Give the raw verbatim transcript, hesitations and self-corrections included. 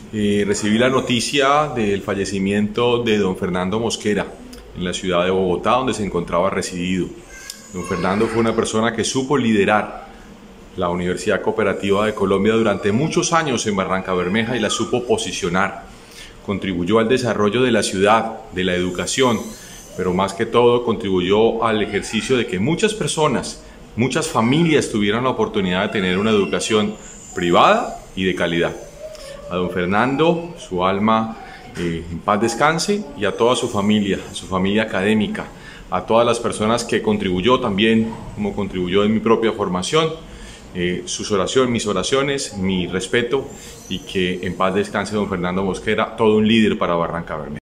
Eh, recibí la noticia del fallecimiento de don Fernando Mosquera en la ciudad de Bogotá, donde se encontraba residido. Don Fernando fue una persona que supo liderar la Universidad Cooperativa de Colombia durante muchos años en Barrancabermeja y la supo posicionar. Contribuyó al desarrollo de la ciudad, de la educación, pero más que todo contribuyó al ejercicio de que muchas personas, muchas familias tuvieran la oportunidad de tener una educación privada y de calidad. A don Fernando, su alma eh, en paz descanse, y a toda su familia, a su familia académica, a todas las personas que contribuyó también, como contribuyó en mi propia formación, eh, sus oraciones, mis oraciones, mi respeto, y que en paz descanse don Fernando Mosquera, todo un líder para Barrancabermeja.